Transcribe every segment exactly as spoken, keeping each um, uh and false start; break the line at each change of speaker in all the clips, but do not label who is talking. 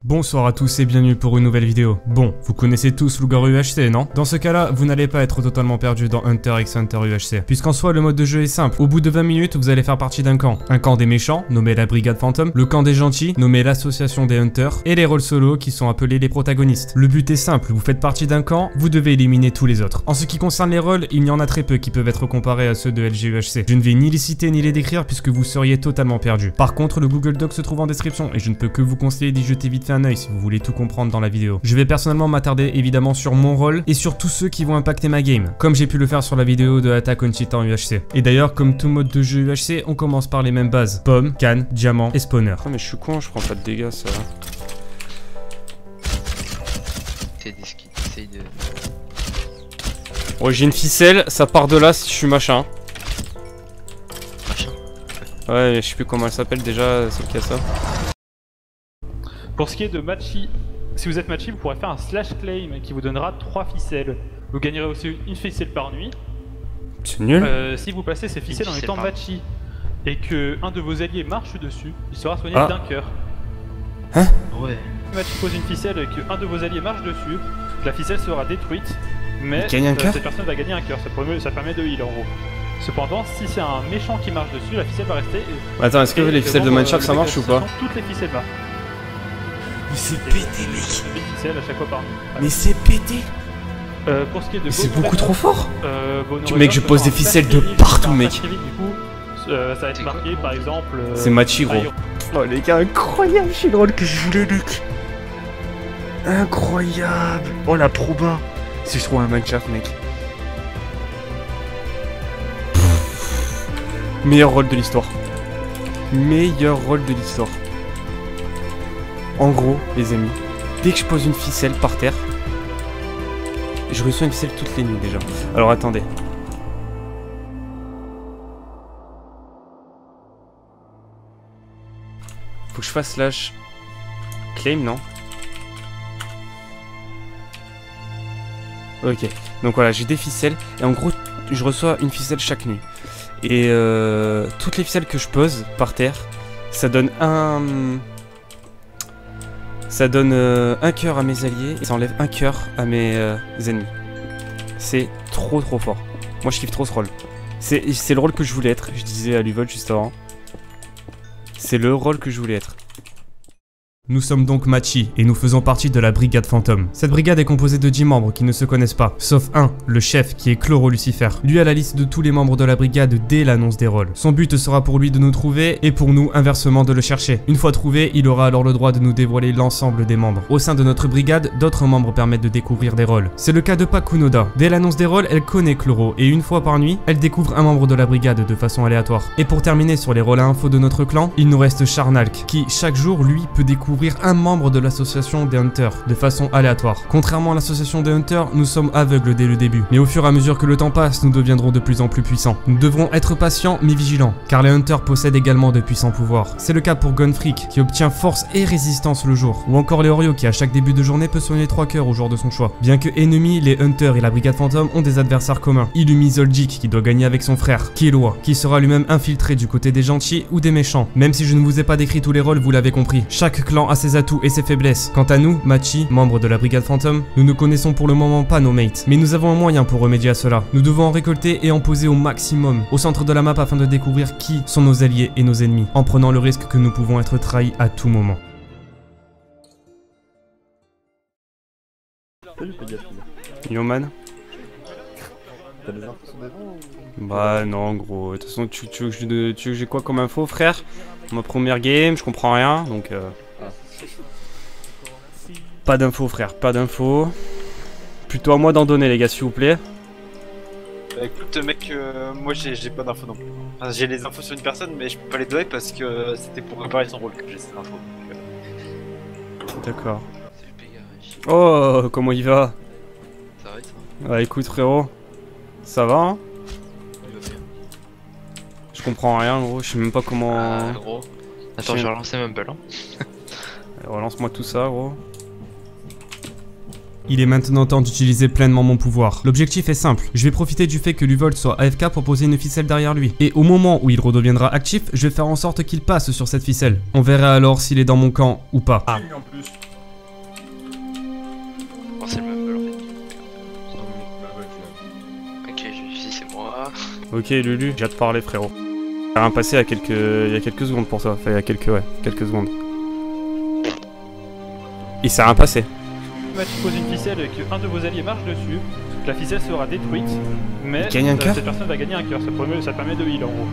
Bonsoir à tous et bienvenue pour une nouvelle vidéo. Bon, vous connaissez tous Loup-Garou U H C, non? Dans ce cas-là, vous n'allez pas être totalement perdu dans Hunter x Hunter U H C. Puisqu'en soi, le mode de jeu est simple. Au bout de vingt minutes, vous allez faire partie d'un camp. Un camp des méchants, nommé la Brigade Phantom, le camp des gentils, nommé l'Association des Hunters, et les rôles solo qui sont appelés les protagonistes. Le but est simple, vous faites partie d'un camp, vous devez éliminer tous les autres. En ce qui concerne les rôles, il y en a très peu qui peuvent être comparés à ceux de L G U H C. Je ne vais ni les citer ni les décrire puisque vous seriez totalement perdu. Par contre, le Google Doc se trouve en description et je ne peux que vous conseiller d'y jeter vite fait un œil si vous voulez tout comprendre dans la vidéo. Je vais personnellement m'attarder évidemment sur mon rôle et sur tous ceux qui vont impacter ma game, comme j'ai pu le faire sur la vidéo de Attack on Titan U H C. Et d'ailleurs, comme tout mode de jeu U H C, on commence par les mêmes bases: pomme, canne, diamant et spawner.
Ah mais je suis con, je prends pas de dégâts ça.
C'est des skis, essaye de...
Oh, j'ai une ficelle, ça part de là si je suis machin.
Machin.
Ouais, je sais plus comment elle s'appelle déjà, celle qui a ça.
Pour ce qui est de Machi, si vous êtes Machi, vous pourrez faire un slash claim qui vous donnera trois ficelles. Vous gagnerez aussi une ficelle par nuit.
C'est nul.
Euh, si vous placez ces ficelles en étant Machi et que un de vos alliés marche dessus, il sera soigné
ah.
d'un cœur.
Hein?
Ouais. Si Machi pose une ficelle et que un de vos alliés marche dessus, la ficelle sera détruite, mais
un
euh,
cœur
cette personne va gagner un cœur. Ça permet, ça permet de heal en gros. Cependant, si c'est un méchant qui marche dessus, la ficelle va rester. Et...
Attends, est-ce que les ficelles de Mineshaft ça marche ou pas?
Toutes les ficelles marchent.
Mais c'est pété, mec.
Des ficelles à chaque fois par nuit.
Mais c'est pété.
Euh, pour ce qui est de
c'est beaucoup trop fort.
Euh,
mec, je pose des ficelles de partout, mec.
Du coup, euh, ça va être marqué par exemple. Euh,
c'est Machi, gros.
Oh les gars, incroyable, j'ai le rôle que je voulais, Luc. Incroyable. Oh la proba. Si je trouve un Mineshaft, mec.
Meilleur rôle de l'histoire. Meilleur rôle de l'histoire. En gros, les amis, dès que je pose une ficelle par terre, je reçois une ficelle toutes les nuits déjà. Alors attendez. Faut que je fasse slash claim, non? Ok, donc voilà, j'ai des ficelles et en gros, je reçois une ficelle chaque nuit. Et euh, toutes les ficelles que je pose par terre, ça donne un... Ça donne euh, un cœur à mes alliés et ça enlève un cœur à mes euh, ennemis. C'est trop trop fort. Moi je kiffe trop ce rôle. C'est le rôle que je voulais être, je disais à Luvol juste avant. C'est le rôle que je voulais être.
Nous sommes donc Machi et nous faisons partie de la Brigade Phantom. Cette brigade est composée de dix membres qui ne se connaissent pas, sauf un, le chef qui est Chloro Lucifer. Lui a la liste de tous les membres de la brigade dès l'annonce des rôles. Son but sera pour lui de nous trouver et pour nous inversement de le chercher. Une fois trouvé, il aura alors le droit de nous dévoiler l'ensemble des membres. Au sein de notre brigade, d'autres membres permettent de découvrir des rôles. C'est le cas de Pakunoda. Dès l'annonce des rôles, elle connaît Chloro et une fois par nuit, elle découvre un membre de la brigade de façon aléatoire. Et pour terminer sur les rôles à info de notre clan, il nous reste Charnalk qui chaque jour lui peut découvrir un membre de l'association des Hunters de façon aléatoire. Contrairement à l'association des Hunters, nous sommes aveugles dès le début. Mais au fur et à mesure que le temps passe, nous deviendrons de plus en plus puissants. Nous devrons être patients mais vigilants, car les Hunters possèdent également de puissants pouvoirs. C'est le cas pour Gunfreak, qui obtient force et résistance le jour, ou encore Leorio, qui à chaque début de journée peut soigner trois cœurs au jour de son choix. Bien que ennemis, les Hunters et la Brigade Phantom ont des adversaires communs. Illumi Zoldyck, qui doit gagner avec son frère, Killua, qui sera lui-même infiltré du côté des gentils ou des méchants. Même si je ne vous ai pas décrit tous les rôles, vous l'avez compris. Chaque clan a ses atouts et ses faiblesses. Quant à nous, Machi, membre de la Brigade Phantom, nous ne connaissons pour le moment pas nos mates, mais nous avons un moyen pour remédier à cela. Nous devons en récolter et en poser au maximum au centre de la map afin de découvrir qui sont nos alliés et nos ennemis, en prenant le risque que nous pouvons être trahis à tout moment.
Yo man. T'as des infos sur des gens? Bah non gros, de toute façon tu, tu, tu, tu, tu veux que j'ai quoi comme info frère? Ma première game, je comprends rien donc... Euh... Pas d'infos frère, pas d'infos. Plutôt à moi d'en donner les gars s'il vous plaît.
Bah écoute mec, euh, moi j'ai pas d'infos non plus. Enfin, j'ai les infos sur une personne mais je peux pas les donner parce que euh, c'était pour préparer son rôle que j'ai ces infos. Euh...
D'accord. Oh comment il va?
Ça va et toi?
Ouais écoute frérot, ça va hein? Je comprends rien gros, je sais même pas comment...
Ah gros. Attends je vais relancer Mumble hein.
Relance-moi tout ça gros.
Il est maintenant temps d'utiliser pleinement mon pouvoir. L'objectif est simple, je vais profiter du fait que Luvol soit A F K pour poser une ficelle derrière lui. Et au moment où il redeviendra actif, je vais faire en sorte qu'il passe sur cette ficelle. On verra alors s'il est dans mon camp ou pas.
Ah.
Bon, c'est le Mumble en fait. Ok, je suis c'est moi.
Ok Lulu, j'ai hâte de parler frérot. Il y a un passé il y a quelques, il y a quelques secondes pour toi, enfin il y a quelques, ouais, quelques secondes. Il s'est rien passé.
Match pose une ficelle et qu'un de vos alliés marche dessus, la ficelle sera détruite, mais
Il gagne un
euh,
cœur
cette personne va gagner un cœur, ça, permet- ça permet de heal en gros.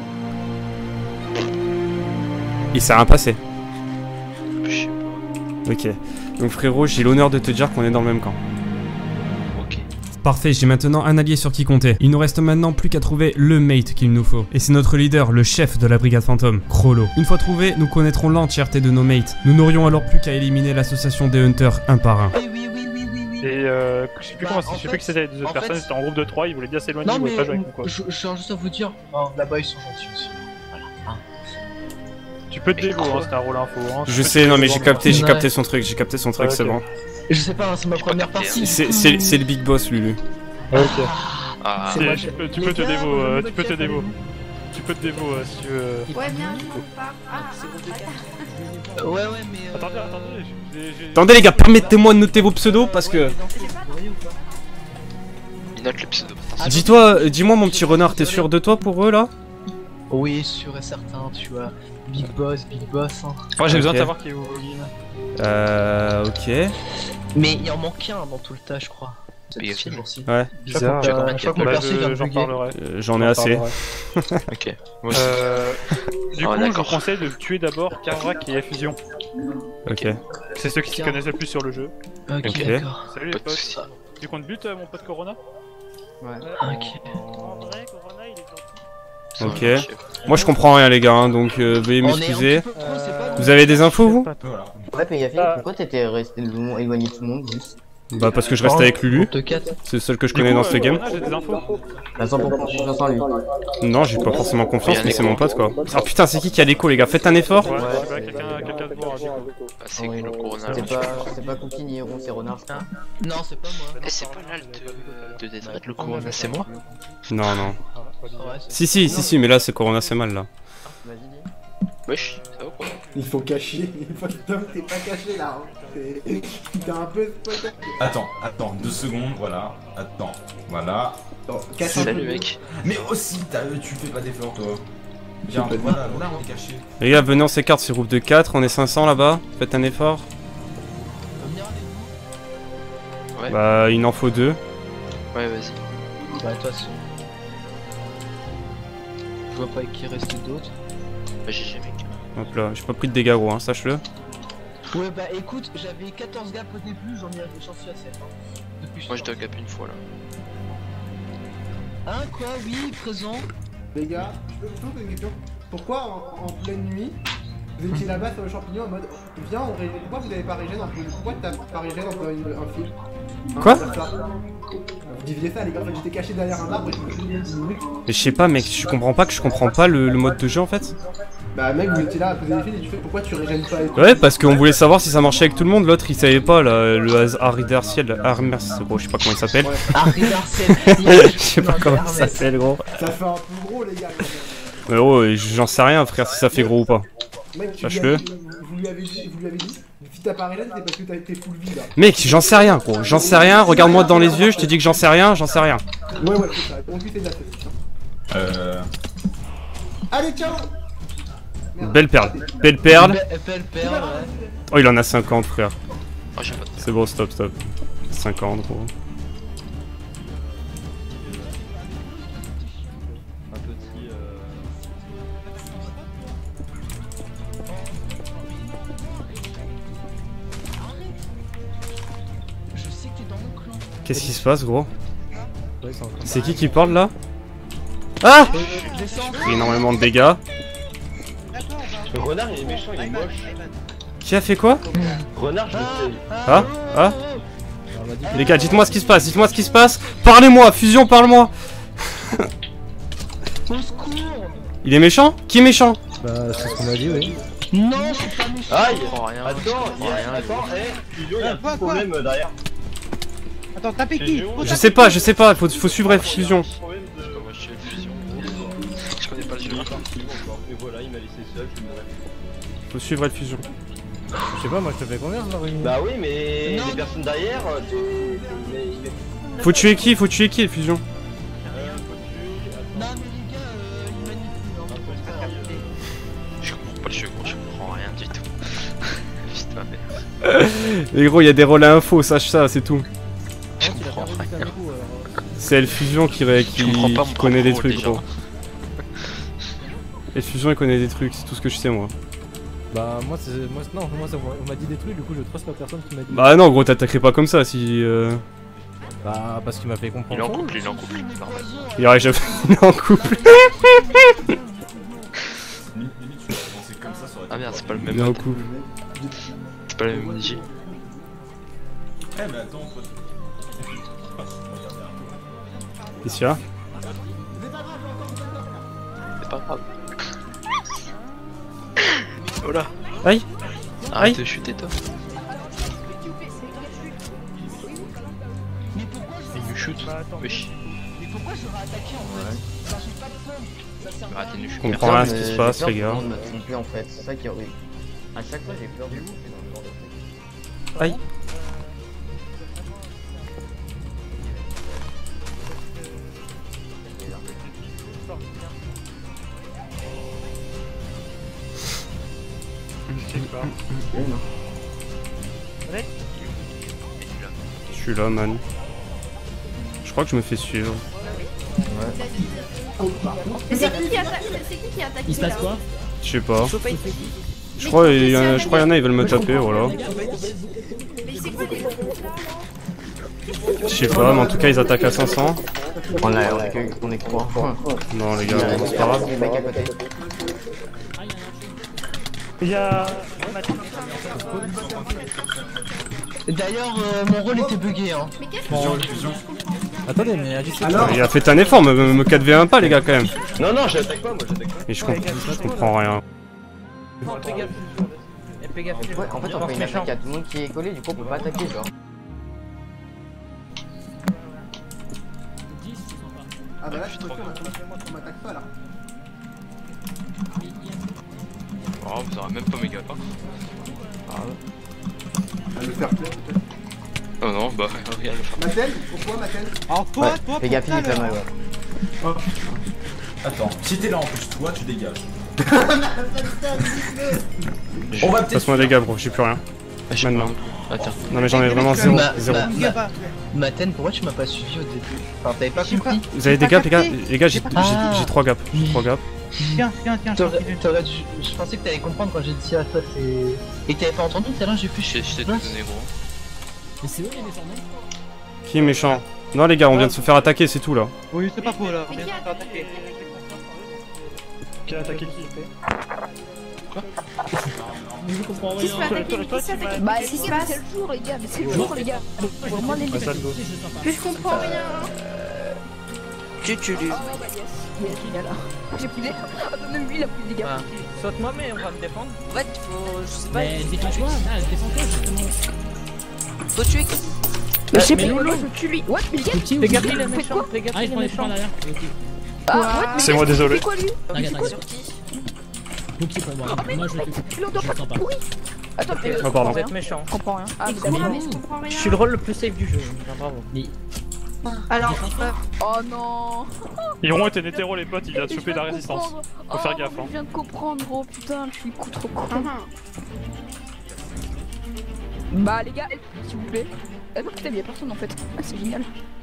Il s'est rien passé.
Je sais pas.
Ok. Donc frérot, j'ai l'honneur de te dire qu'on est dans le même camp.
Ok.
Parfait, j'ai maintenant un allié sur qui compter. Il nous reste maintenant plus qu'à trouver le mate qu'il nous faut. Et c'est notre leader, le chef de la brigade fantôme, Chrollo. Une fois trouvé, nous connaîtrons l'entièreté de nos mates. Nous n'aurions alors plus qu'à éliminer l'association des hunters un par un.
Oui, oui, oui, oui, oui, oui.
Et euh, je sais plus
Bah,
comment,
en
je sais
fait-
plus que c'était les deux autres
en
personnes,
fait-
c'était en groupe de trois, ils voulaient bien s'éloigner,
Non
ils voulaient
mais
pas jouer avec nous quoi.
je, je tiens juste à vous dire, hein, là-bas ils sont gentils aussi. Voilà. Hein.
Tu peux te dévo, hein, c'est un rôle info. Hein. Tu
Je
peux
sais,
te
non mais
dévo,
j'ai
hein.
capté, j'ai
Ouais.
capté son truc, j'ai capté son truc,
Ah,
c'est
ok.
bon.
Je sais pas, hein, c'est ma
J'ai pas
première
capté,
partie.
hein.
C'est c'est- c'est le big boss Lulu.
Ok.
Ah,
C'est
Et
moi,
tu
j'ai-
peux, tu
Les
peux te
gars,
dévo,
vous
euh,
me
tu peux te
faites
dévo.
un-
Tu peux te dévo euh, si tu veux.
Ouais, viens, on part. Ah,
Ouais, ouais, mais. euh,
Attendez, attendez, j'ai- j'ai-
Attendez les gars, permettez-moi de noter vos pseudos parce que...
il note le pseudo.
Ah,
Dis-toi, euh, dis-moi mon petit renard, t'es sûr de toi pour eux là?
Oui, sûr et certain, tu vois. Big boss, big boss. Hein.
Moi j'ai besoin de
Ok.
savoir qui est Wolverine.
Euh... Ok.
Mais il en manque un dans tout le tas, je crois. Ce-
Big
ce
Film.
jour-ci.
Ouais,
Bizarre.
Je crois que, je crois que mon
Bah,
perso vient
je-
de
j'en
bugger.
parlerai.
euh, j'en ai assez.
Ok. Moi aussi.
Euh, du
Ah,
coup, je vous
d'accord.
conseille de tuer d'abord Karak et Fusion.
Ok.
C'est ceux qui s'y connaissent le plus sur le jeu.
Ok,
Ok.
d'accord.
Salut les
Pas de
potes.
soucis.
Tu comptes but, euh, mon pote Corona?
Ok.
en vrai, Corona, il est gentil.
Ok.
Ouais, je sais.
Moi je comprends rien les gars, hein, donc euh, veuillez
On est un
m'excuser.
petit peu pro, c'est pas
Vous avez des infos vous?
Ouais, Pégafé,
Ah.
pourquoi t'étais resté le- éloigné de tout le monde juste?
Bah parce que je reste avec Lulu,
On te quatre.
c'est le seul que je
Du
connais
coup,
dans ce
euh,
game.
Corona, j'ai des infos.
À cent pour cent confiance en lui.
Non, j'ai pas forcément confiance,
Il y a
mais
un
c'est
écho.
mon pote quoi. Ah putain, c'est qui qui a l'écho les gars? Faites un effort.
Ouais,
Ouais,
je sais pas,
c'est-
quelqu'un quelqu'un de voir, du coup.
Ah, c'est
Oui,
le Corona.
C'est
alors.
pas, c'est pas Coquille Héron, c'est Renard. je crois.
Non, c'est pas moi.
Eh, c'est pas là de, de Death Red, le Corona, c'est moi?
Non, non.
Ouais, c'est-
Si, si, si, si, mais là c'est Corona, c'est mal là.
Vas-y, dis.
Wesh, ça va quoi?
Il faut cacher, il faut que t'es pas caché là. Hein. T'es t'es un peu spoilé.
Attends, attends, deux secondes, voilà. Attends, voilà.
Attends, cache un peu.
Salut mec.
Mais aussi, t'as- tu fais pas d'effort, toi. Viens,
fais pas
voilà, là on est caché.
Les gars, venez on s'écarte, c'est groupe de quatre, on est cinq cents là-bas. Faites un effort.
Venir avec nous.
Ouais.
Bah, il en faut deux.
Ouais, vas-y.
Bah, de toute façon. Je vois pas qui reste d'autres.
Bah, G G mec.
Hop là, j'ai pas pris de dégâts gros, hein, sache-le.
Ouais, bah écoute, j'avais quatorze gaps au début, j'en ai j'en suis à sept. Hein. Depuis
Moi je dois gap une fois là.
Hein, quoi, oui, présent.
Les gars, je peux vous poser une question. Pourquoi en, en pleine nuit, vous étiez là-bas sur le champignon en mode viens, on régène. Pourquoi vous avez pas régène en film? Pourquoi t'as pas régène en faisant une- un film? Hein,
Quoi?
faire ça. Vous deviez ça les gars, en fait j'étais caché derrière un arbre et je me suis dit.
Mais je sais pas mec, je comprends pas que je comprends pas le, le mode de jeu en fait.
Bah mec, vous étiez là à poser des fils et tu fais pourquoi tu régènes pas et tout.
Ouais, parce qu'on voulait savoir si ça marchait avec tout le monde, l'autre il savait pas là, le hasard inertiel, Armers, bon je sais pas comment il s'appelle.
Ouais.
Harry Larsen.
Je sais pas comment il s'appelle gros.
Ça fait un peu gros les gars. quand même.
Mais gros, j'en sais rien frère si ça fait gros ou pas.
Mec, tu lui
Sache-le.
as dit- vous lui avez dit, vous lui avez dit, si t'as pas régène c'est parce que t'as été full vie là.
Mec, j'en sais rien gros, j'en sais rien, regarde-moi dans les yeux, je te dis que j'en sais rien, j'en sais rien.
Ouais ouais c'est ça, on lui fait de la tête.
Euh...
Allez ciao. Merde.
Belle perle, belle perle.
Belle belle perle, ouais.
Oh il en a cinquante frère.
Oh, j'ai pas de
C'est bon, stop, stop. cinquante gros.
Je sais que t'es dans mon clan.
Qu'est-ce qui se passe gros? C'est qui qui parle là? Ah!
Descends.
J'ai pris énormément de dégâts.
Le renard il est méchant, il est moche.
Qui a fait quoi?
Renard, je le sais.
Ah? Ah? Les gars, dites-moi ce qui se passe, dites-moi ce qui se passe. Parlez-moi, Fusion, parle-moi.
Au secours.
Il est méchant? Qui est méchant?
Non, c'est pas méchant.
Aïe!
Oh, rien.
Attends,
je
il y a...
comprends rien,
attends, eh, Fusion, il y a un petit problème euh, derrière.
Attends, tapez qui?
Je sais pas, je sais pas, faut, faut suivre la Fusion.
Je sais pas, moi je suis le fusion. Je connais pas le jeu.
Et voilà, il m'a laissé seul, je mourrais.
Faut suivre la Fusion.
Je sais pas, moi je te fais confiance dans une.
Bah oui, mais
Non,
les
non.
personnes derrière, tu... mais il est-
Faut tuer qui? Faut tuer qui, Fusion?
Non, mais les gars, euh, ils manipulent. Hein, faut faire capter.
Je comprends pas le jeu, gros, je comprends rien du tout. Putain, merde.
Mais gros, il y a des relais infos, sache ça, c'est tout.
Je comprends rien.
C'est Elfusion qui, ré- qui,
Je comprends pas
qui
mon
connaît des
propos,
trucs,
déjà.
gros. Elfusion, il connaît des trucs, c'est tout ce que je sais, moi.
Bah, moi, c'est. Moi, non, moi, ça, on m'a dit des trucs, du coup, je trust la personne qui m'a dit.
Bah non, gros, t'attaquerais pas comme ça si. Euh...
Bah, parce qu'il m'a fait comprendre.
Il est en
ça.
couple, il est en couple, normal.
Il aurait jamais. Il est en couple.
Ah merde, c'est pas le
Il
même
est en
mode.
couple.
C'est pas le même N J.
Eh mais attends, toi.
Qu'est-ce qu'il y a?
C'est pas grave. Oh là.
Aïe.
Arrête de chuter, toi. Il me chute. Wesh.
Mais pourquoi je serais attaqué en fait? Ça j'ai pas de fun. Ça sert
Arrêtez de nous
Je
chuter.
comprends rien à ce qui se passe, les gars.
On m'a trompé en fait, c'est ça qui est horrible. À chaque fois j'ai peur de vous dans ce genre de truc.
Aïe. Je suis là, man. Je crois que je me fais suivre.
Mais c'est qui qui attaque? C'est qui qui attaque?
Il se passe quoi?
Je sais pas. Je crois il y en a- je crois qu'il y en a, ils veulent me taper, voilà.
Mais c'est quoi les
Je sais pas, mais en tout cas, ils attaquent à cinq cents.
On a, on est que, on est que trois.
Non, les gars, c'est pas grave.
Les mecs à côté.
Il y a.
D'ailleurs, euh, mon rôle était bugué. Hein.
Mais qu'est-ce
Bon, attendez, mais agissez.
Alors
Il a fait un effort, me, me quatre v un pas, les gars, quand même.
Non, non, j'attaque pas, moi j'attaque pas.
Et je, comp- je comprends rien.
Ouais, en fait, on fait une attaque à tout le monde qui est collé, du coup, on peut pas attaquer, genre.
Ah bah là, je suis sûr, on m'attaque pas là.
Oh, vous aurez même pas méga pas.
Ah, le fair play peut-être.
Oh non, bah regarde le fair play.
Matel, pourquoi Matel?
Alors toi,
Ouais,
toi,
fais gaffe, il est pas mal, ouais.
Attends, si t'es là en plus, toi tu dégages. On va peut-être.
Passe-moi des gars, bro, j'ai plus rien.
Ah, j'ai
Maintenant.
pas- Attends.
Non, mais j'en ai vraiment zéro.
Ma-
zéro.
ma- ma- Maten, pourquoi tu m'as pas suivi au début? Enfin, t'avais pas compris?
Vous avez des gaps, les gars? Les gars, j'ai
Ah.
j'ai- j'ai trois gaps. J'ai trois gaps.
Tiens, tiens, tiens, t'aurais, t'aurais dû... Je pensais que t'allais comprendre quand j'ai dit à toi, c'est... Et que t'avais pas entendu tout à l'heure, j'ai pu...
Je t'ai je t'ai tout donné, gros.
Mais c'est eux les méchants, non?
Qui est méchant? Non, les gars, on vient de se faire attaquer, c'est tout là.
Oui, c'est pas faux là, on
Mais
vient
qui
de
a
se faire attaquer.
Qui a attaqué qui?
Mais je comprends
Qui se
rien.
fait attaquer? Mais qui se fait attaquer?
Bah,
Qu'est-ce
les
qui se
gars,
passe?
c'est le jour, les gars, mais c'est le jour, les gars. Vraiment, les
Ah, ça, le dos.
Mais je comprends rien.
Tu, tu, lui. Ah, bah, yes. Yes, il est là. J'ai pris des. Ah, bah, même lui, il a pris des gars.
Ah. Saute-moi, mais on va me défendre.
En fait, faut. Je sais pas.
Mais défends-toi, là, défends-toi justement.
Faut tuer qui? Mais je sais pas, moi, je tue lui. What? Mais les gars,
Petit ou
Fais gaffe,
petit?
il est
vous faites
méchant,
quoi?
fais gaffe,
Ah,
il
il
est
prend les points
méchant.
derrière. Ok.
Ah, what? Mais
C'est moi, désolé.
C'est quoi lui?
T'inquiète,
C'est quoi
t'inquiète. Ok pour moi.
Ah, mais
Moi
non,
je
mais
le fais.
tu l'entends
Je
pas
sens pas.
pourri. Attends, mais.
Oh, pardon.
Vous êtes méchant.
Je comprends rien. Ah,
Mais
vous
quoi?
avez
Mais je comprends rien.
Je suis le rôle le plus safe du jeu. Enfin, bravo.
Mais
Alors. euh, Oh non.
Hiro était hétéro, les potes, il vient de
Je
choper de
viens
la
de
résistance.
comprendre.
Faut faire
Oh,
gaffe, hein.
Je viens de comprendre, gros putain, je suis coup trop con. Bah, les gars, s'il vous plaît. Ah non, putain, mais y'a personne en fait. Ah, c'est génial.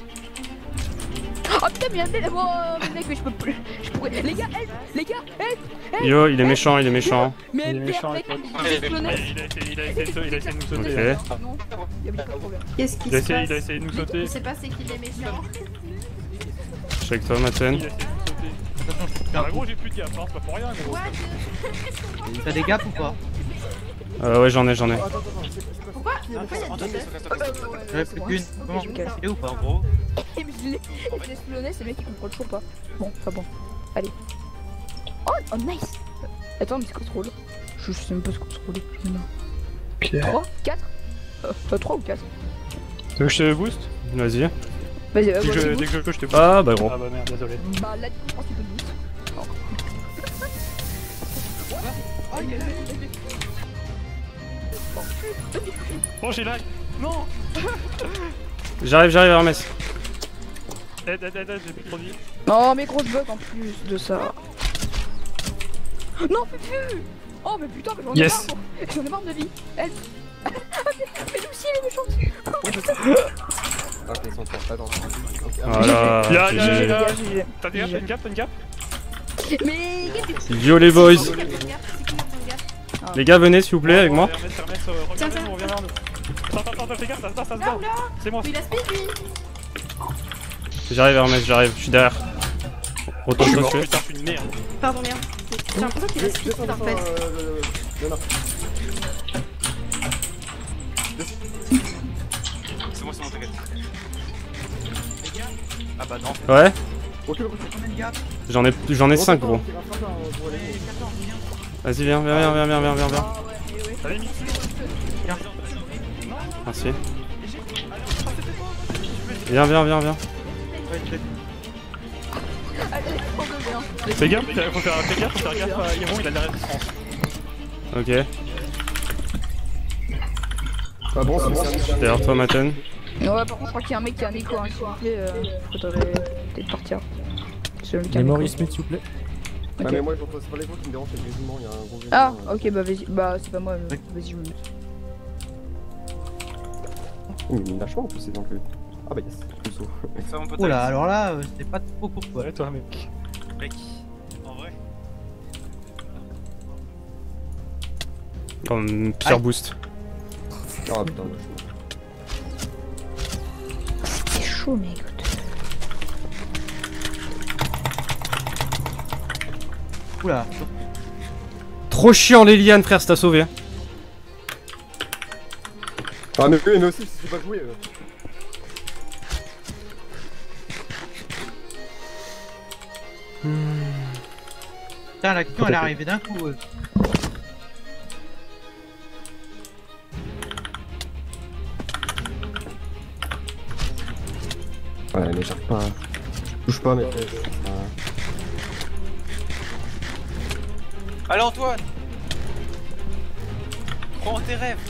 Oh putain, mais y'a un oh, mec, mais je peux plus. Je pourrais. Les gars, help. Les gars, help. Help.
Yo, il est méchant, il est méchant.
Mais
Il est méchant,
mec,
les potes.
il est explosé.
Il a essayé, il a essayé de il a essayé de nous sauter.
Ok.
hein.
Ah non, y'a pas de problème.
Qu'est-ce qui
Il a
se
essayé,
passe?
il a essayé de nous sauter.
Je sais pas c'est qu'il est méchant.
Je suis avec toi, Maten.
Il a essayé de nous sauter. Ah, gros, j'ai plus de gaffe, hein, c'est pas pour rien, gros.
What?
T'as des gaps ou pas?
Euh, ouais, j'en ai, j'en ai.
Pourquoi? Pourquoi y'a deux
J'en ai plus qu'une. Comment?
Je me casse.
Il est ou pas, gros?
Et mais je l'ai je l'ai explosé, c'est le mec qui comprend toujours pas. Bon, pas bon. Allez. Oh, oh nice. Attends, mais c'est quoi ce rôle? Je sais même pas ce que ce rôle.
Ok.
trois, quatre euh, trois ou quatre?
Tu veux que je te boost?
Vas-y.
Vas-y,
Dès
vas-y.
que je dès que je peux, je te boost.
Ah, bah gros.
Ah bah merde, désolé.
Bah là, je pense qu'il peut le boost. Oh, il a
Oh, j'ai lag. Non.
J'arrive, j'arrive, Hermès.
Aide, aide, aide, aide, j'ai plus trop de vie.
Oh, mais grosse bug en plus de ça. Non, Fufu. Oh, mais putain, mais j'en ai
Yes.
marre. J'en ai marre de vie. Help. Mais Lucie, elle est méchante. Oh, putain.
Ok, ils sont pas dans le.
Voilà.
Y'a, y'a,
G G,
y'a.
G G.
T'as une gap, t'as une gap, t'as une gap.
Mais qu'est-ce que
Yo les boys. Les gars, venez s'il vous plaît avec moi.
Hermès, Hermès, euh, reviens vers nous, reviens vers nous. Attends, attends, attends, fais gaffe, ça se bat, ça se bat. C'est moi.
Il a speed lui.
J'arrive, Hermès, j'arrive, je suis derrière. Retourne-toi
Oh
tuer.
putain, je suis une merde.
Pardon, merde. J'ai l'impression qu'il a speed en fait.
C'est moi, c'est moi, t'inquiète. Ah bah non.
Ouais.
Ok, ok.
J'en ai, j'en ai cinq gros. Vas-y, viens, viens, viens, viens, viens, viens, viens, viens.
Allez, Mix.
Merci. Viens, viens, viens, viens.
Fais gaffe, faut faire, fais gaffe, faut faire gaffe à Iron, il a de la résistance.
Ok.
Ah bon, c'est bon.
Derrière toi, Maten.
Ouais, par contre, je crois qu'il y a un mec qui a un écho, hein, s'il vous plaît. Euh, faudrait peut-être partir. C'est le
Les Maurice Smith, s'il vous plaît.
Ah, mais moi, c'est pas les voix qui me dérangent, c'est le musulman, il y a un gros musulman.
Ah, ok, bah vas-y. Bah, c'est pas moi, mais vas-y, je me mets.
Oh, mais il lâche pas en plus, c'est donc. Ah bah yes, je me sauve.
Ça, mon pote.
Oh là, alors là, euh, c'est pas trop pour toi.
Ouais, toi, mec.
Mec, en vrai.
Comme pire boost.
Ah putain,
C'est chaud, mais écoute.
Oula.
Trop chiant les lianes, frère, c'est t'as sauvé.
Ah mais oui, mais aussi, si c'est pas joué. Euh...
Putain, la question elle est arrivée d'un coup. Euh.
Ouais, mais j'arrive pas. Je touche pas, mais. Euh...
Allez, Antoine. Crois en tes rêves.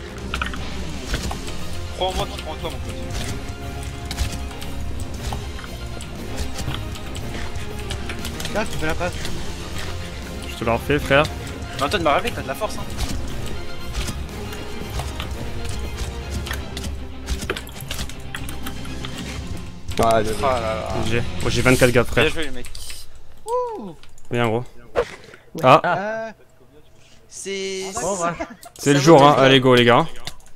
Crois en moi qui crois en toi, mon pote.
Là, tu fais la passe.
Je te la refais, frère.
Mais Antoine m'a rêvé, t'as de la force, hein.
Ah, là,
Ah là là.
G G. Moi j'ai vingt-quatre gars, frère.
Bien joué, les mecs.
Ouh.
Viens, gros. Ah,
Euh...
C'est.
Bon, bah.
c'est le jour, hein. Allez, go, les gars.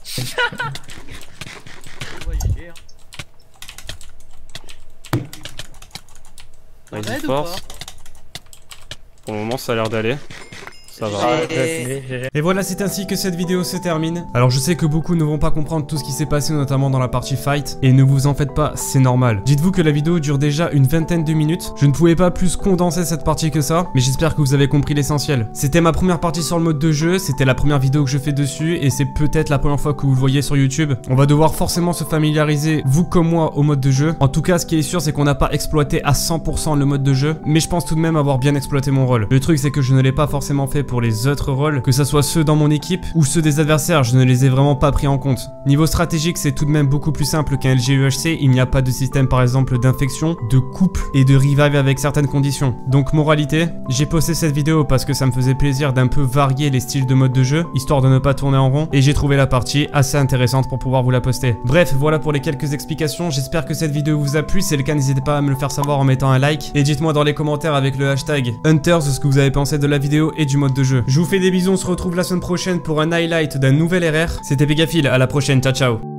Vas-y, force. Pour le moment, ça a l'air d'aller. Ça va.
Et voilà, c'est ainsi que cette vidéo se termine. Alors je sais que beaucoup ne vont pas comprendre tout ce qui s'est passé, notamment dans la partie fight, et ne vous en faites pas, c'est normal. Dites-vous que la vidéo dure déjà une vingtaine de minutes. Je ne pouvais pas plus condenser cette partie que ça, mais j'espère que vous avez compris l'essentiel. C'était ma première partie sur le mode de jeu, c'était la première vidéo que je fais dessus, et c'est peut-être la première fois que vous le voyez sur YouTube. On va devoir forcément se familiariser, vous comme moi, au mode de jeu. En tout cas, ce qui est sûr, c'est qu'on n'a pas exploité à cent pour cent le mode de jeu, mais je pense tout de même avoir bien exploité mon rôle. Le truc, c'est que je ne l'ai pas forcément fait pour les autres rôles, que ça soit ceux dans mon équipe ou ceux des adversaires, je ne les ai vraiment pas pris en compte. Niveau stratégique, c'est tout de même beaucoup plus simple qu'un L G U H C, il n'y a pas de système par exemple d'infection, de couple et de revive avec certaines conditions. Donc moralité, j'ai posté cette vidéo parce que ça me faisait plaisir d'un peu varier les styles de mode de jeu, histoire de ne pas tourner en rond, et j'ai trouvé la partie assez intéressante pour pouvoir vous la poster. Bref, voilà pour les quelques explications, j'espère que cette vidéo vous a plu, si c'est le cas n'hésitez pas à me le faire savoir en mettant un like, et dites-moi dans les commentaires avec le hashtag Hunters ce que vous avez pensé de la vidéo et du mode de jeu. Je vous fais des bisous, on se retrouve la semaine prochaine pour un highlight d'un nouvel R R. C'était Pegafil, à la prochaine, ciao ciao.